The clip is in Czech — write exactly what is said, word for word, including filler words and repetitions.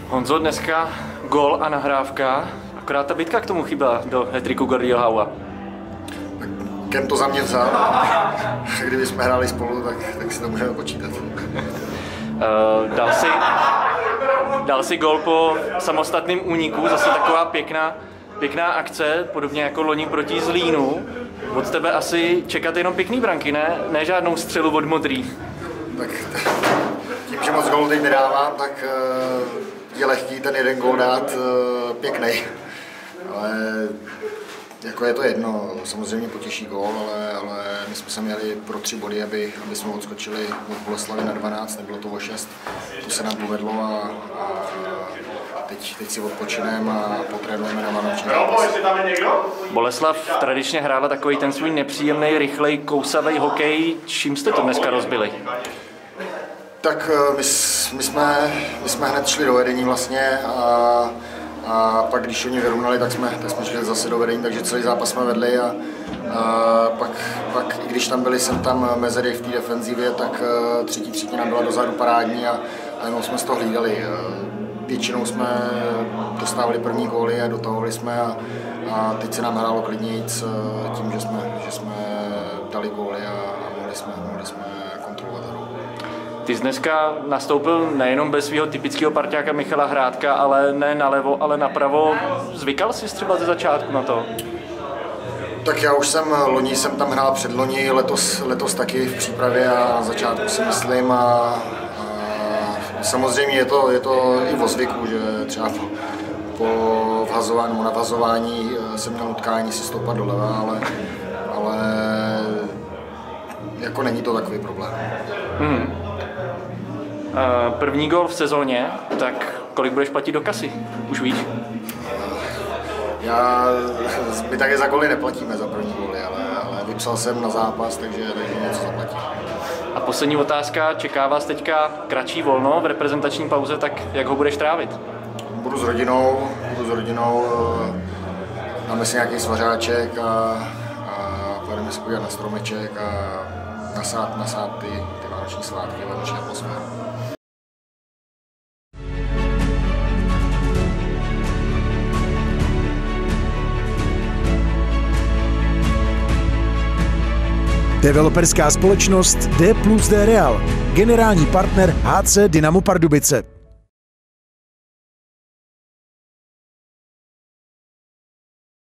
Honzo, dneska gól a nahrávka, akorát ta bitka k tomu chyběla do hat-tricku Gordieho Howa. Ken to za mě vzal. Kdyby jsme hráli spolu, tak, tak si to můžeme počítat. Uh, dal si, dal si gól po samostatném úniku, zase taková pěkná, pěkná akce, podobně jako loni proti Zlínu. Od tebe asi čekat jenom pěkný branky, ne? Ne žádnou střelu od modrý. Tak tím, že moc gólů teď nedávám, tak je lehký ten jeden gól dát pěknej. Ale jako je to jedno, samozřejmě potěší gól, ale, ale my jsme se měli pro tři body, aby, aby jsme odskočili od Boleslavy na dvanáct, nebylo to o šest. To se nám povedlo a, a teď, teď si odpočineme a potrénujeme na vánoční zápas. Boleslav tradičně hrála takový ten svůj nepříjemný, rychlej, kousavý hokej. Čím jste to dneska rozbili? Tak my, my, jsme, my jsme hned šli do vedení vlastně a A pak, když oni vyrovnali, tak jsme, tak jsme šli zase do vedení, takže celý zápas jsme vedli a, a pak, pak, i když tam byly sem tam mezery v té defenzivě, tak třetí třetina byla dozadu parádní a, a jenom jsme z toho hlídali. Většinou jsme dostávali první góly a dotahovali jsme a, a teď se nám hrálo klidnějc tím, že jsme, že jsme dali góly a, a mohli jsme, mohli jsme kontrolovat hru. Ty jsi dneska nastoupil nejenom bez svého typického parťáka Michala Hrádka, ale ne nalevo, ale napravo. Zvykal jsi třeba ze začátku na to? Tak já už jsem, loni jsem tam hrál předloni, letos, letos taky v přípravě a na začátku si myslím a, a samozřejmě je to, je to i o zvyku, že třeba po, po vhazování nebo navazování jsem měl utkání si stoupat doleva, ale, ale jako není to takový problém. Hmm. První gól v sezóně, tak kolik budeš platit do kasy? Už víš? Já, my také za góly neplatíme za první góly, ale, ale vypsal jsem na zápas, takže, takže něco zaplatím. A poslední otázka, čeká vás teďka kratší volno v reprezentační pauze, tak jak ho budeš trávit? Budu s rodinou, budu s rodinou, dáme si nějaký svařáček a, a pojedeme se podívat na stromeček a nasát, nasát ty, ty vánoční svátky, vánoční atmosféru. Developerská společnost D plus D Real, generální partner H C Dynamo Pardubice.